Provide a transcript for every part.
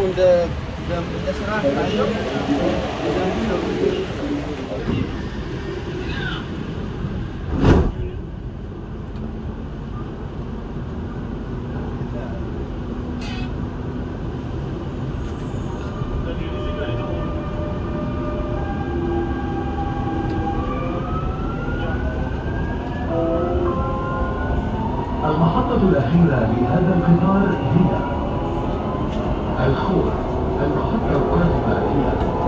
المحطة الأخيرة لهذا القطار هي الخور. المحطة القادمة هي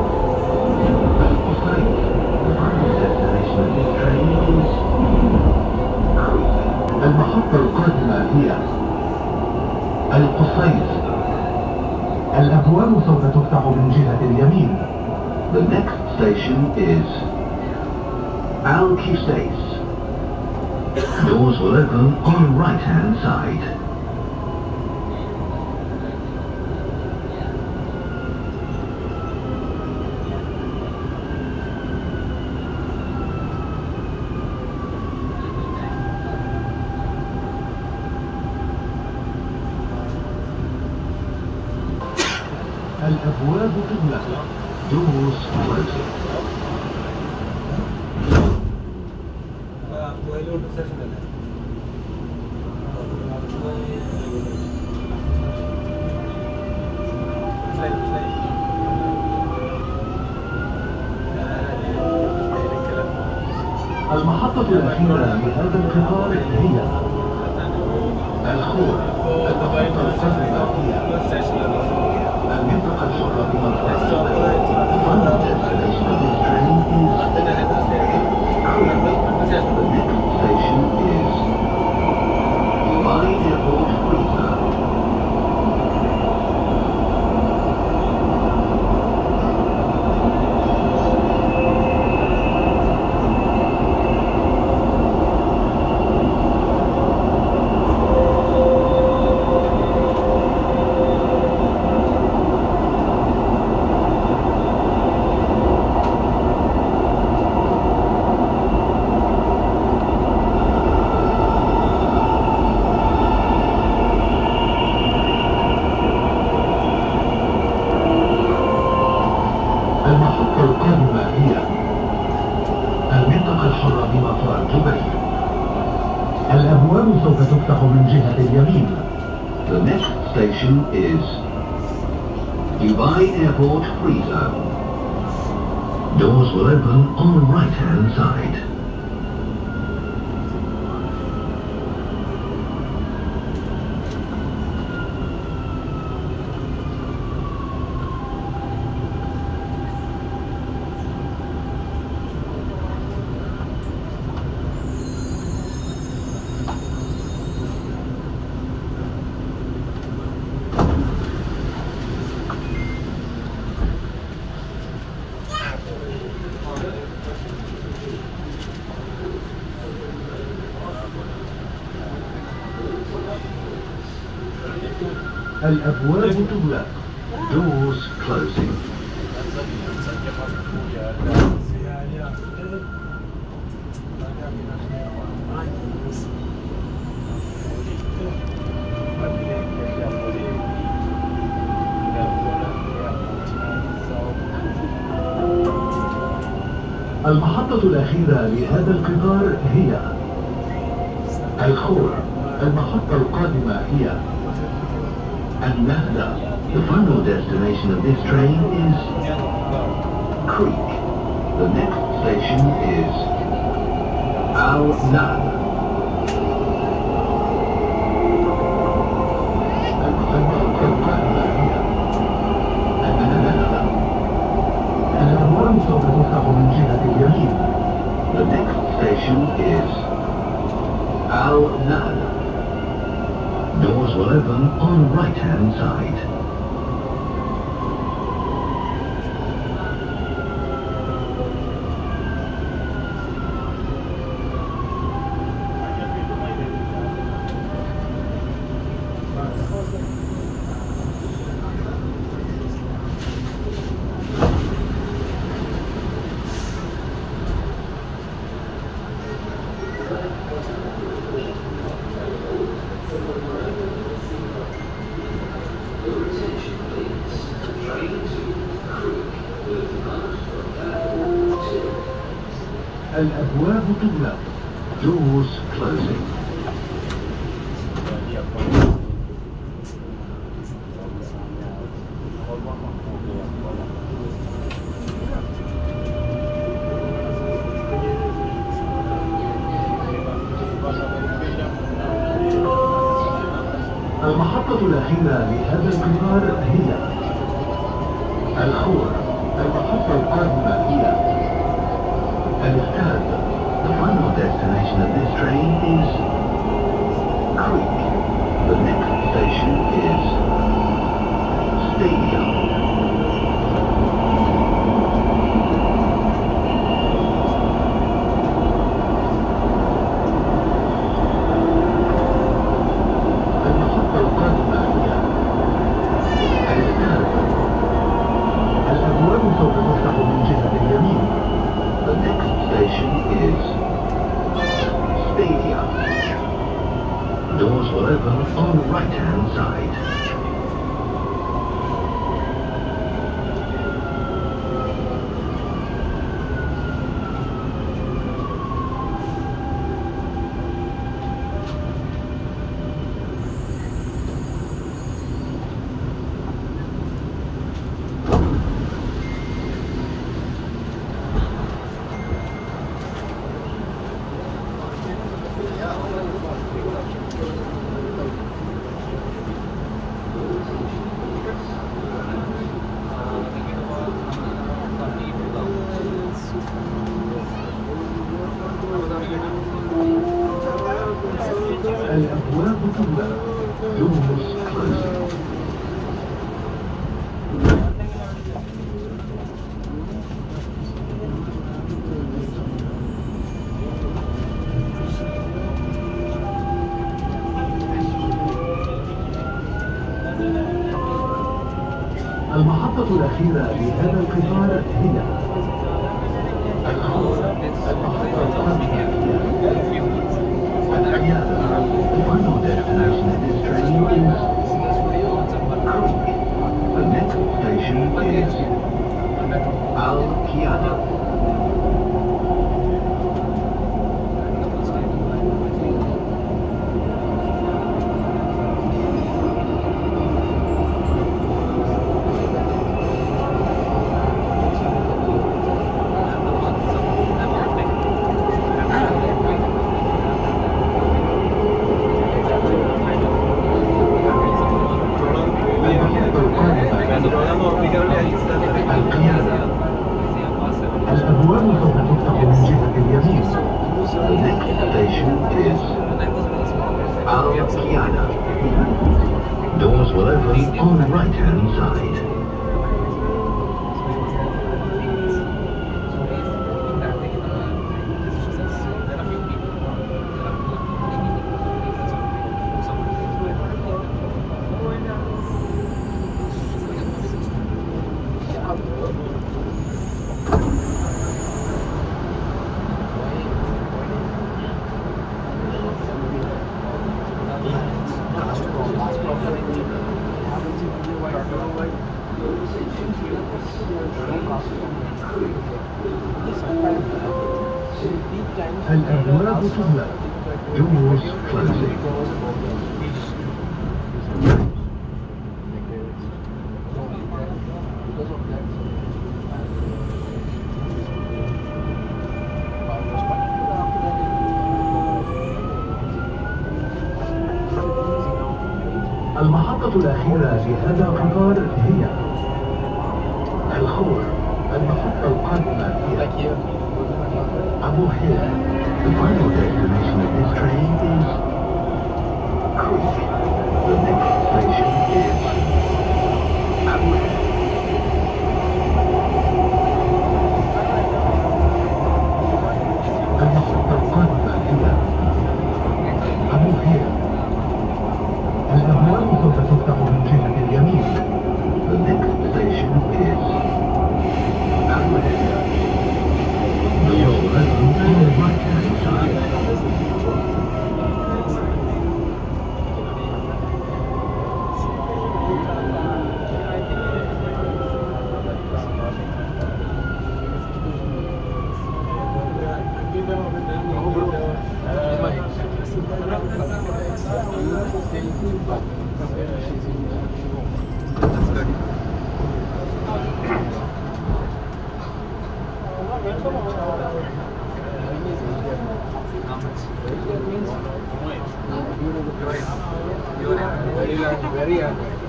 القصير. المحطة القادمة هي القصير. الأبواب سوف تفتح من جهة اليمين. The next station is Al-Qusais. Doors will open on right-hand side. الأبواب تغلق. Doors closing. المحطة الأخيرة لهذا القطار هي الخور. المحطة القادمة هي المنطقة الحرة بمنطقة الأبواب سوف تفتح من جهة اليمين. The next station is Dubai Airport Free Zone. Doors will open on the right-hand side. الأبواب تغلق. Doors closing. المحطة الأخيرة لهذا القطار هي الخور. المحطة القادمة هي النهضة. The final destination of this train is Creek. The next station is Al-Nahda. الأبواب سوف تفتح من جهة اليمين. The next station is Al-Nahda. Doors will open on the right-hand side. الأبواب تغلق. Doors closing. المحطة الأخيرة لهذا القطار هي الخور. المحطة القادمة هي الاستاد. The final destination of this train is Creek. The next station is Stadium. Doors will open on the right-hand side. الأبواب تغلق. Doors closing. المحطة الأخيرة لهذا القطار هي الخور. المحطة القادمة هي العيادة. The final destination of this train is Creek. The next station is Al-Qiyada. الأبواب سوف تفتح من جهة اليمين. The next station is Al-Qiyada. Doors will open on the right-hand side. الأبواب تغلق. Doors closing. المحطة الأخيرة لهذا القطار هي الخور. المحطة القادمة هي أبو حيل. The final destination of this train is Creek. The next station is Abu Hail. المحطة القادمة هي أبو حيل. الأبواب سوف تفتح من جهة اليمين. The next station is Abu Hail. Doors will open on the right-hand side.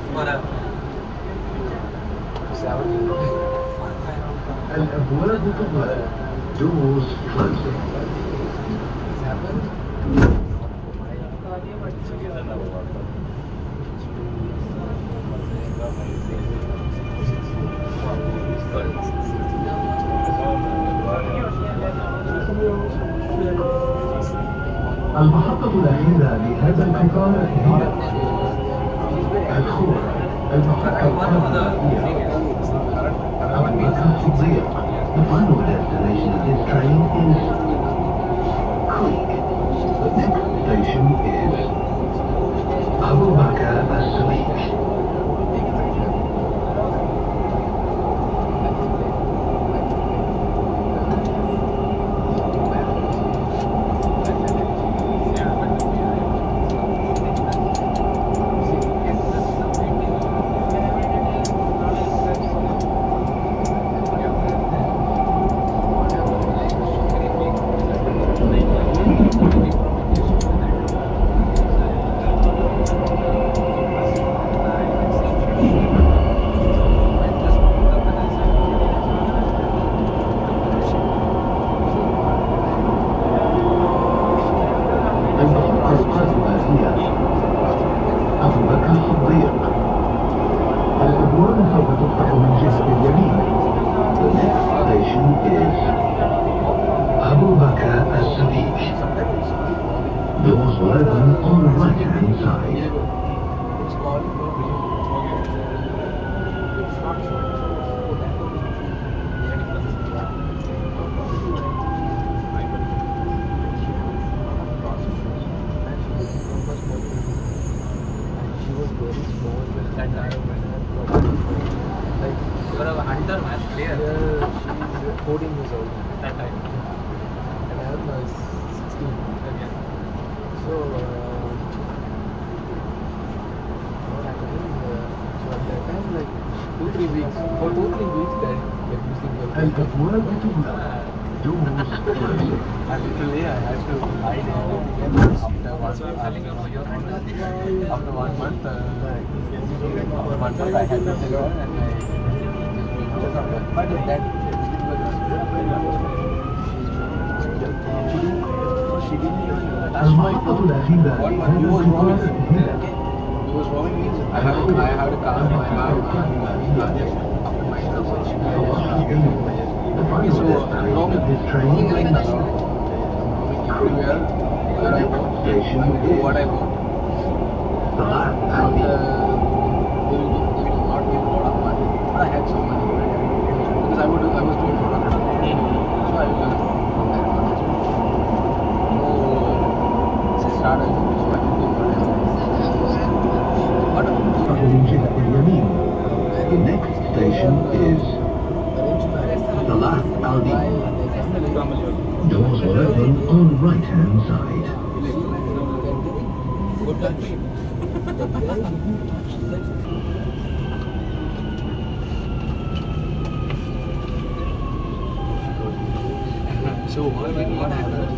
الأبواب تغلق. Doors closing. المحطة الأخيرة لهذا القطار هي الخور. المحطة القادمة هي الضيق. The final destination of this train is Creek. The next station is Abu Bakr as-Siddiq. Doors will open on the right-hand side. You're a hunter, man, player. She's 14 years old that time. And I was 16. Okay. So, what happened is, so at that time, like 2-3 weeks, for 2-3 weeks, that like using the and literally I had to hide everything after 1 month, I had to tell her and but that she didn't even touch my phone. He was roaming. He was roaming means I had to calm my heart after my conversation. So roaming like that. Everywhere where I want, do what I want. And they will not give a lot of money. But I had some money. Because I was doing photography. So I learned from that one. So I started, so I can do whatever. The next station is Salat Al-Din. Doors will open on right-hand side. So what happened?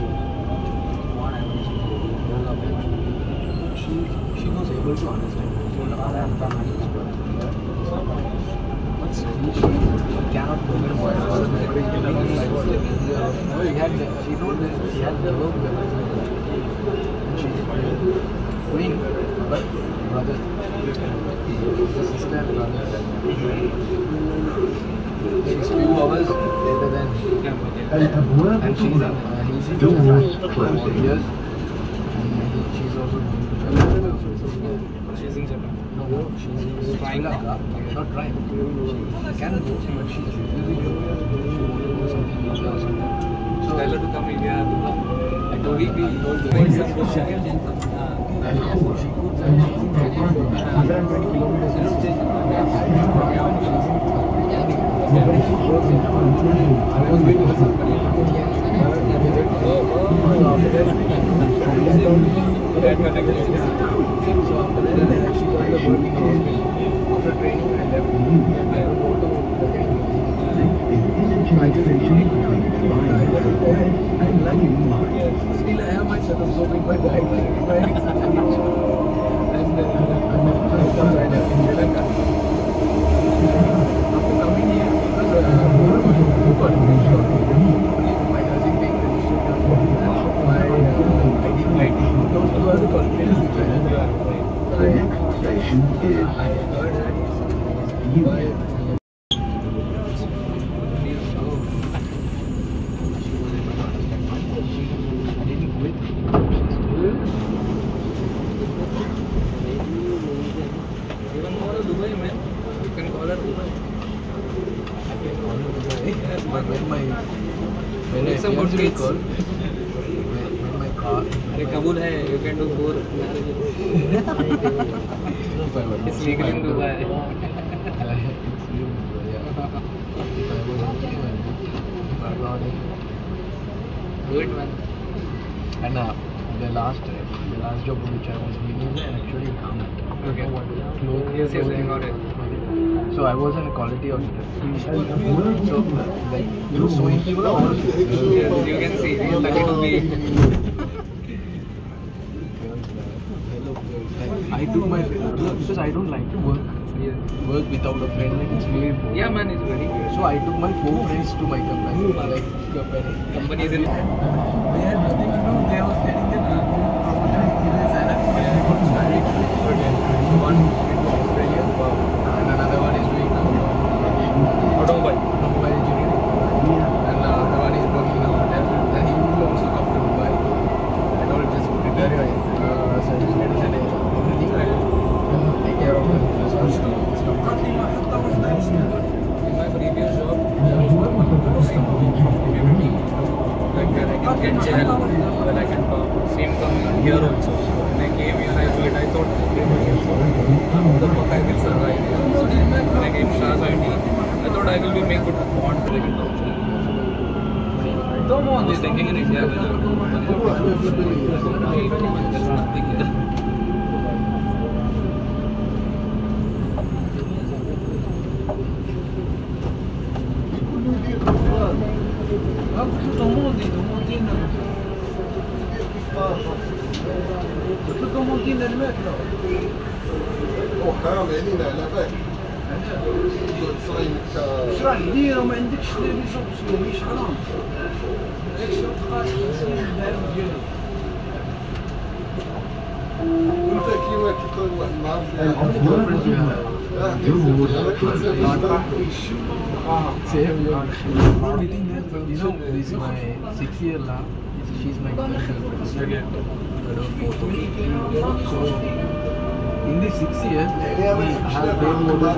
She was able to understand. But still she cannot forget what was she told me she had the work and she's doing, but brother, the sister and brother, there is few hours later than and she's in Doors closing. years and she's also going to Japan. She's in Japan. No, she's trying now. Not trying. She can go, but she's refusing to go. She wants to go something else or something. So tell her to come India. I told her we told her. She could 120 kilometers. I was waiting for somebody. After training, I left. I don't want to still I have my stethoscope in my bag. And I left in station is Union. Even more of Dubai, man. You can call her Dubai. But when I some good dates. When my car, Kabul hai, you can do 4 marriages. It's legal in Dubai. Do it, man. And the last job which I was doing actually garment. Okay. Yes, I got it. So I was in a quality auditor. So like sewing people all. You can see, he's lucky to be. I took my because I don't like to work without a friend. Like it's very boring. Yeah, man, it's very good. So I took my 4 friends to my company. Like Companies in. they had nothing to do. They was getting their prototype in the salary. One in Australia, and another one is doing Automobile engineering, and another one is working in a hotel. And he will also come to Dubai. I told just prepare your certificates and everything. I will take care of them. In my previous job, like I can get gel, well I can talk. Same come here also. When I came here, I thought how the fuck I will survive. So when I came to Shah's IT, I thought I will be make good bond. I was thinking in India, there's nothing here. شرح لي راه ما عندكش لي زوبسيون ماشي حرام داكشي اللي تلقى الانسان الدارو ديالو انت كيما كيقول واحد النهار You know, this is my 6th year now. She's my girlfriend. So, in this 6 years, we have been more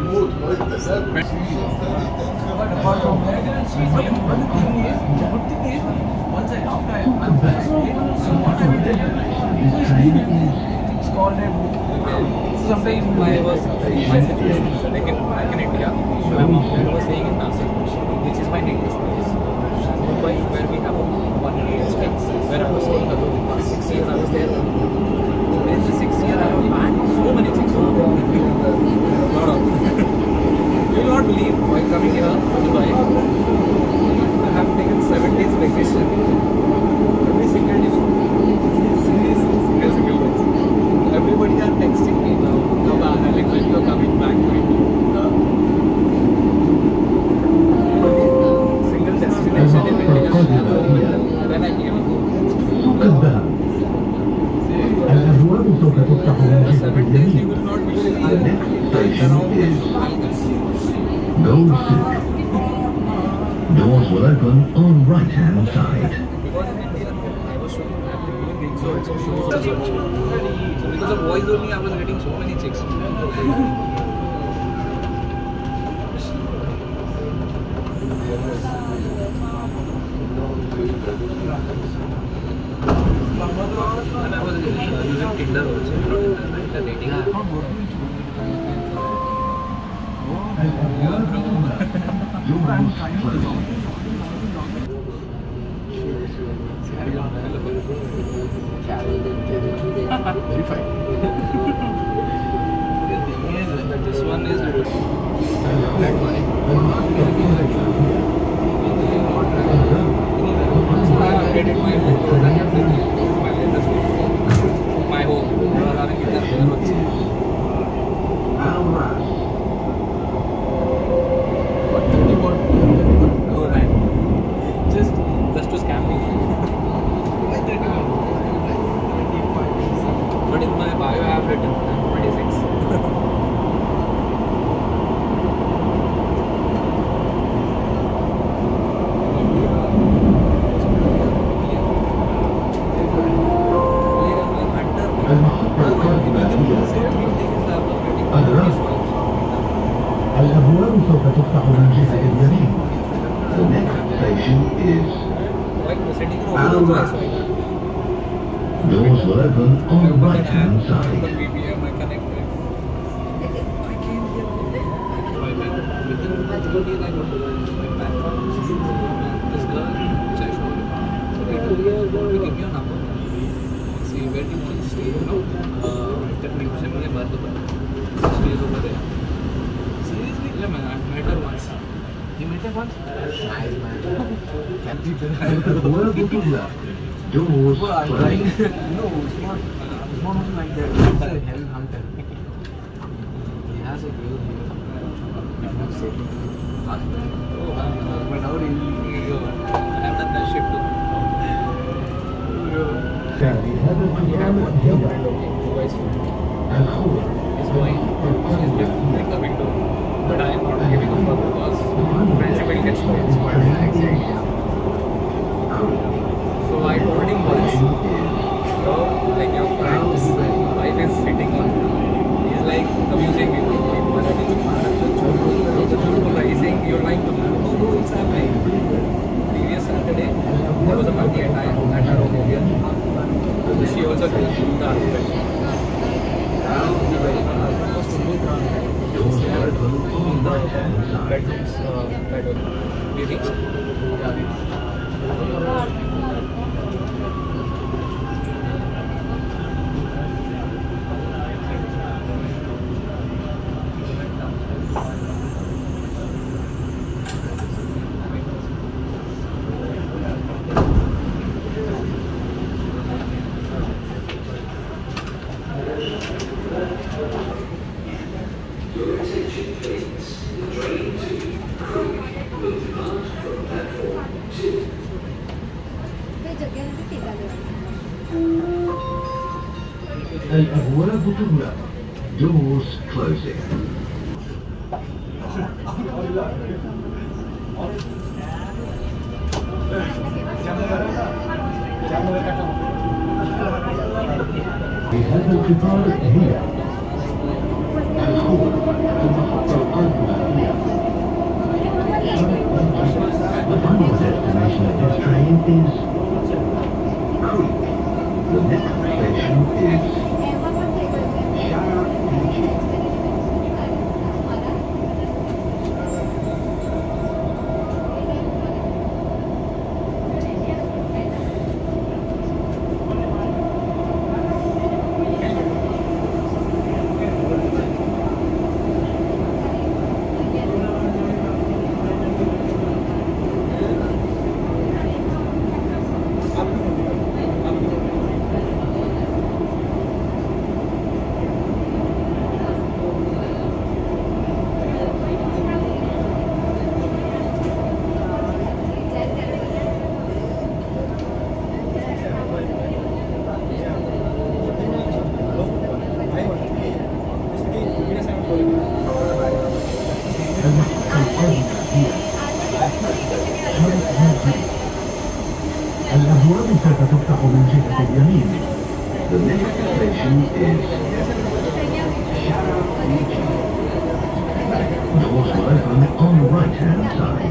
apart from that, one thing is, once after I'm back, so what I will tell you, it's called a Sometimes I was back in India. I was staying in Nasik, which is my native place. Mumbai, where we have one estate, where I was staying alone. 6 years I was there. In the 6th year, I have planned so many things. Lot of. You will not believe, while coming here to Dubai, I have taken 7 days vacation. Every single day. Single days. Everybody are texting me now. Like when you are coming back to India. Single destination in India. When I came home. For 7 days you will not be around Gold Silk. Doors will open on right-hand side. Because in India, I was showing that doing gigs also shows also. So because of voice only, I was getting so many chicks. And I was using Tinder also, not the dating app. Verify. This one is black money. I updated my photos and everything. My latest photos. My home. They were having it there also. No, man. Just to scam me. But in my bio I have written I'm 26. الأبواب سوف تفتح من جهة اليمين. The next station is Etisalat. Doors will open on the right-hand side. See, where do you want to stay? Seriously? Yeah, man, I've met her once. You met her once? Nice, man. Can be الأبواب تغلق. Doors closed. No, it's not like that. It's a hell hunter. He has a girl here. But how do you go? I've done that shit too. هذا القطار هي الخوف. He's going. She's lifting the window. But I am not giving a fuck because friendship will get spoiled. So I told him once, like your friend's wife is sitting on. He's like abusing me. You're lying to me. No, it's happening. Previous Saturday, there was a party at our area. So she also did the husband. Bedrooms, living. الأبواب تغلق. Doors closing. بهذا القطار هي الخوف في المحطة القادمة هي The final destination of this train is Creek. The next station is الأبواب سوف تفتح من جهة اليمين. The next station is Doors will open on the right-hand side.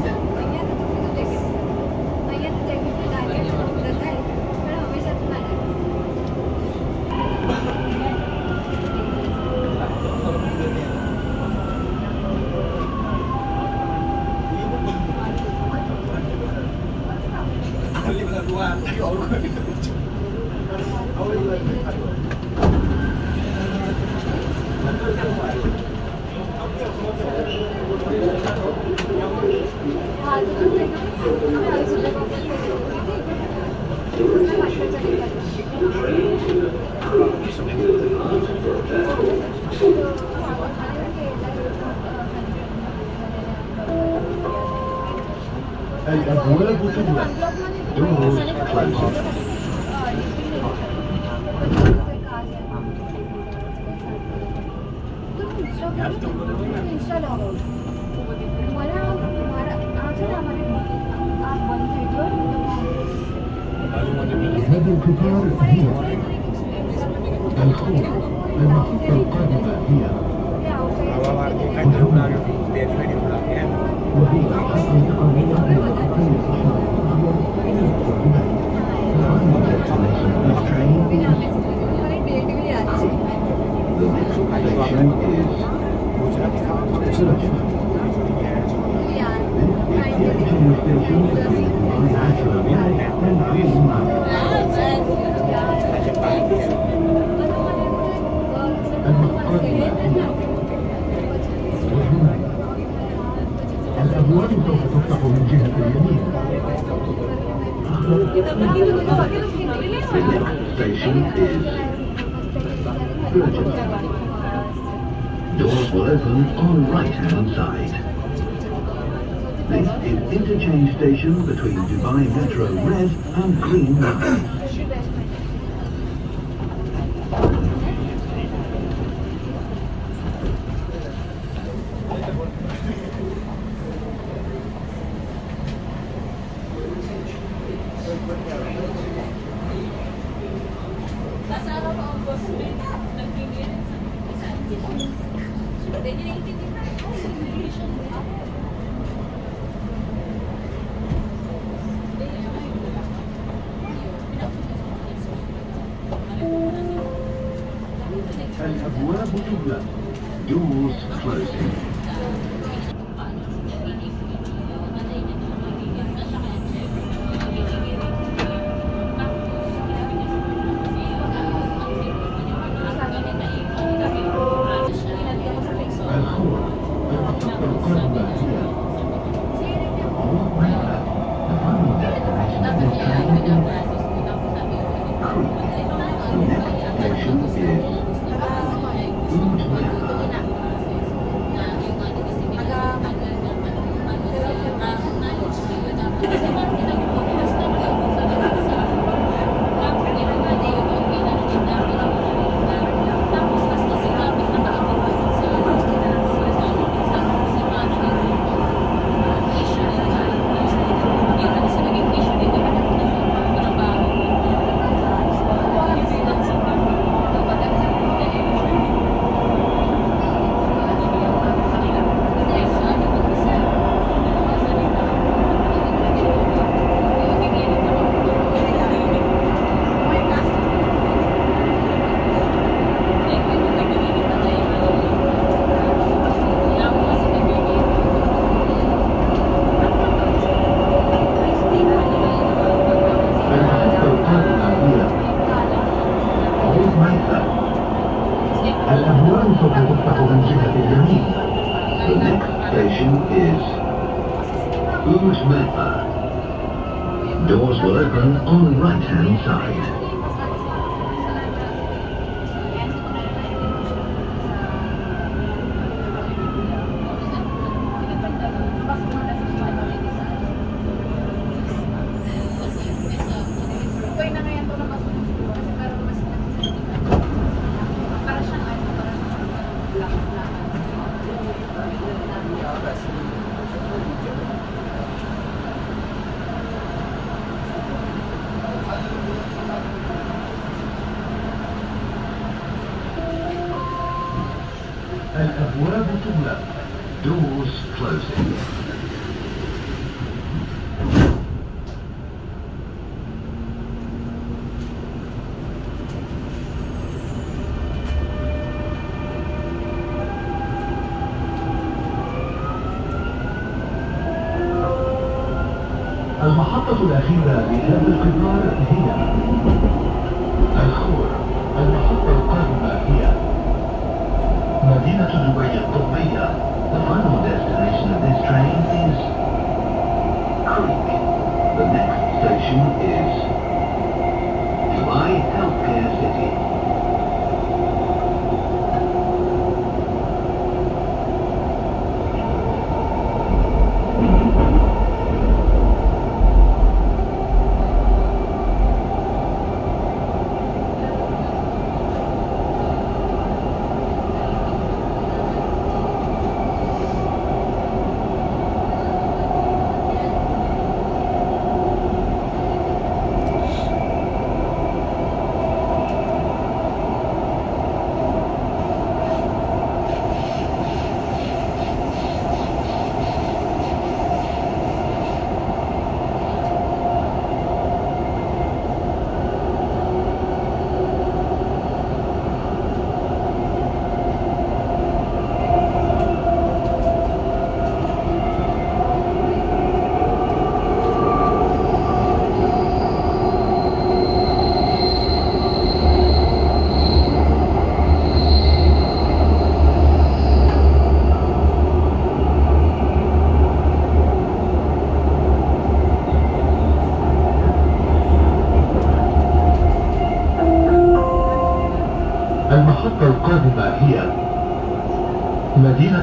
الأبواب تغلق. Doors closing. هذا القطار هي الخوف. المحطة القادمة هي Station between Dubai-Sharjah and Green Mountain. المحطات الآتية وهنا الأبواب سوف تفتح من جهة اليمين. The next station is Sharjah. Doors will open on right-hand side. This is interchange station between Dubai Metro Red and Green Lines. الأبواب تغلق. Doors closing. الخور المحطة القادمة هي The final destination of this train is Crete. The next station is الأبواب سوف تفتح من جهة اليمين. The next station is Mecca. Doors will open on the right-hand side. الأبواب تغلق. Doors closing. المحطة الأخيرة لهذا القطار هي الخور. المحطة القادمة هي مدينة دبي الطبية. The final destination of this train is Crete. The next station is Dubai Healthcare City.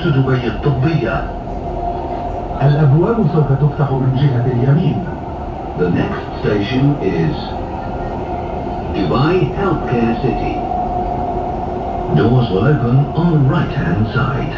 عيادة دبي الطبية. الأبواب سوف تفتح من جهة اليمين. The next station is Dubai Healthcare City. Doors will open on the right-hand side.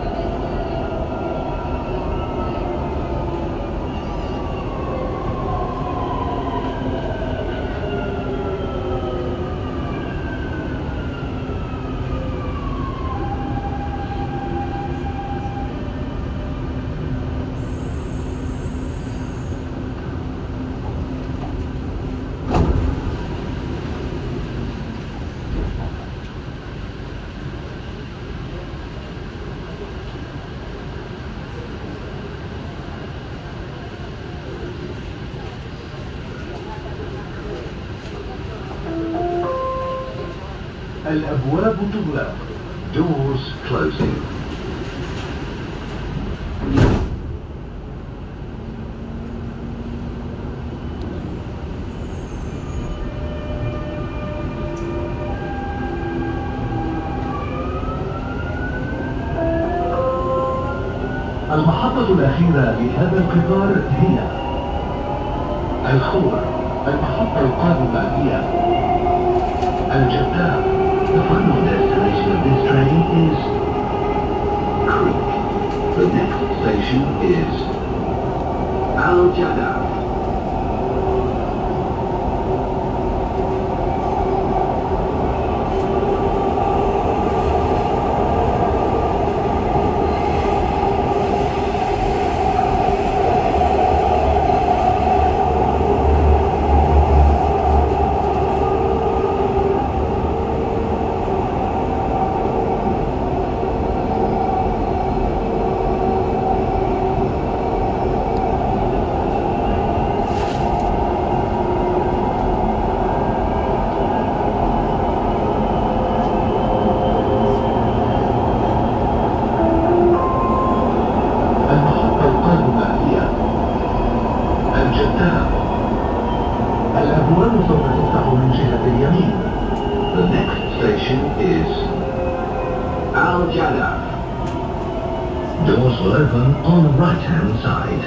الأبواب تغلق. Doors closing. المحطة الأخيرة لهذا القطار هي الخور. المحطة القادمة هي الجدة. The final destination of this train is Creek. The next station is Al-Jaddah. الأبواب سوف تفتح من جهة اليمين. The next station is Al-Jaddah. Doors will open on the right-hand side.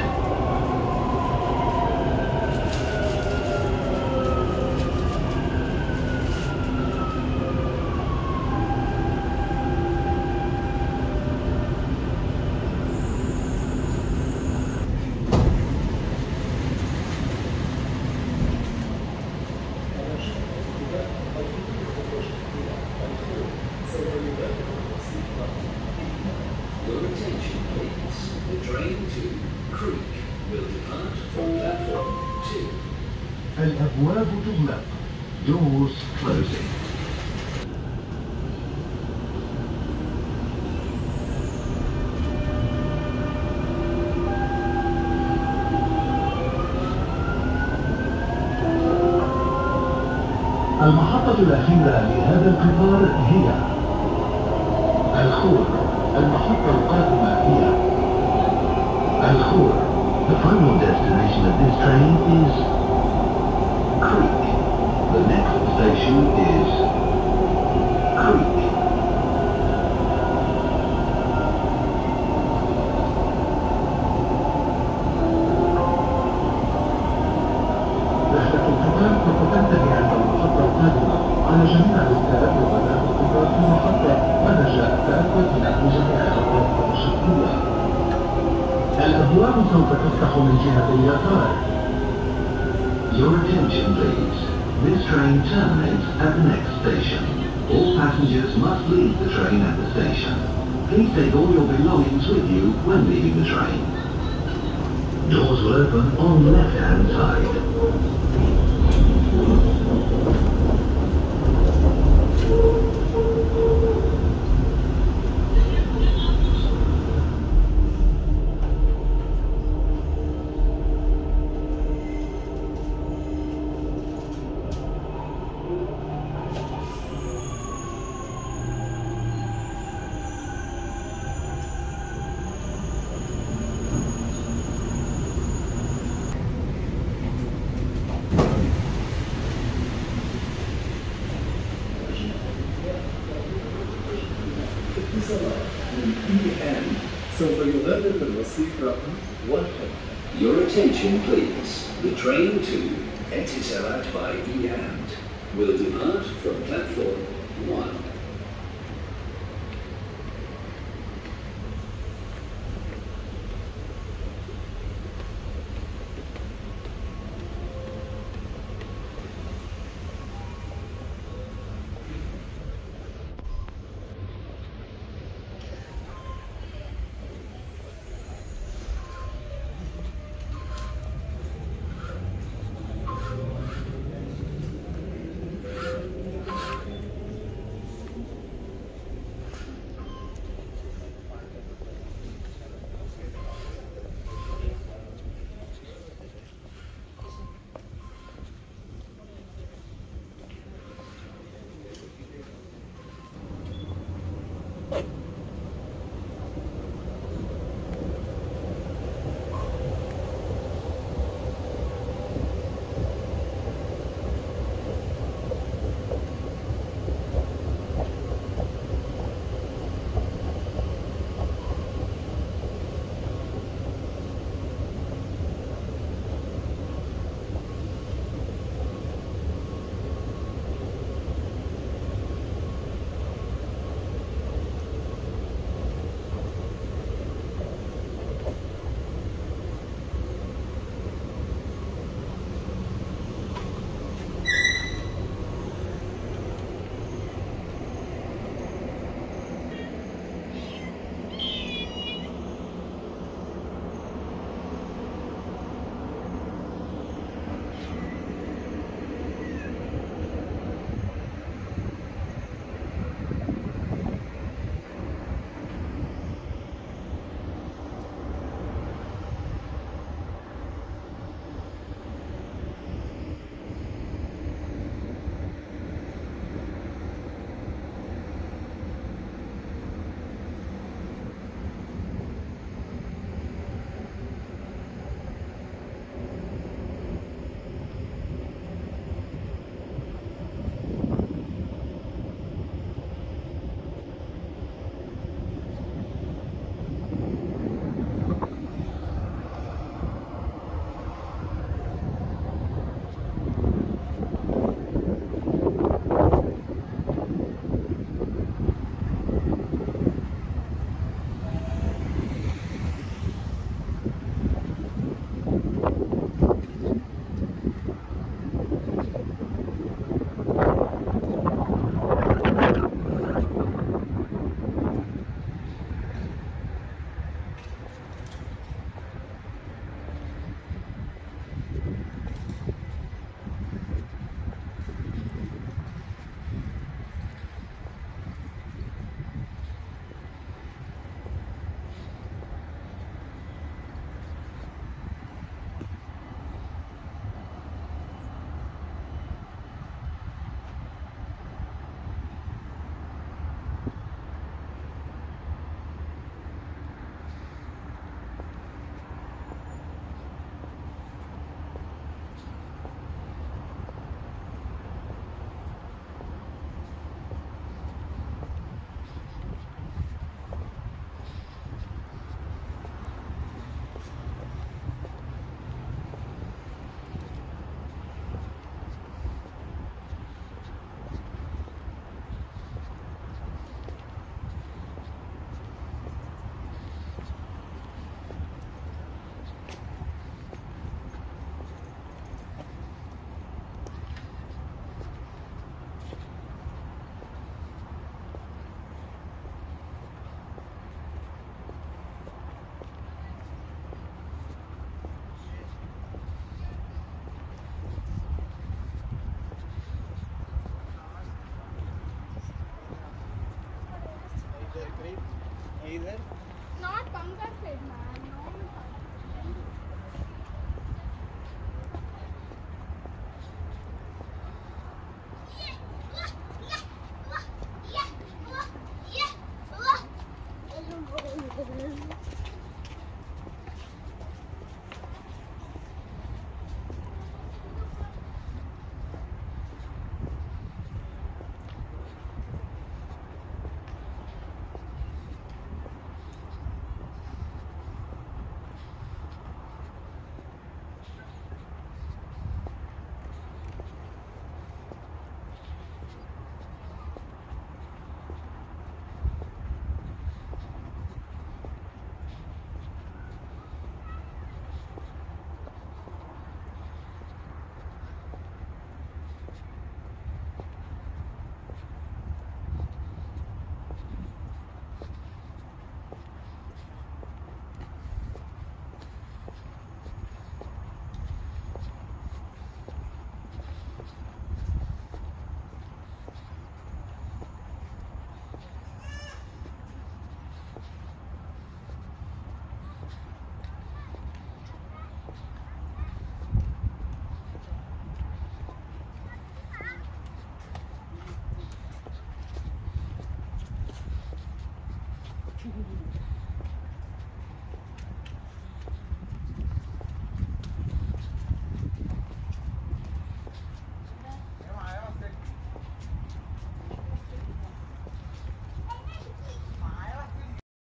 Your attention please. The train to Creek will depart from platform 2. الأبواب تغلق. Doors closing. المحطة الأخيرة لهذا القطار هي الخور. المحطة القادمة هي الخور. The final destination of this train is Creek. The next station is Creek. رحلة القطار سوف تنتهي عند المحطة القادمة. على جميع الركاب وبنات القطار في محطة ونجاء تأكد من أن جميع الأبواب مشغولة. الأبواب سوف تفتح من جهة اليسار. Your attention please. This train terminates at the next station. All passengers must leave the train at the station. Please take all your belongings with you when leaving the train. Doors will open on the left-hand side. فيغادر الرصيف رقم 1. Your attention please. The train to Etisalat by Iyand will depart from platform 1. Either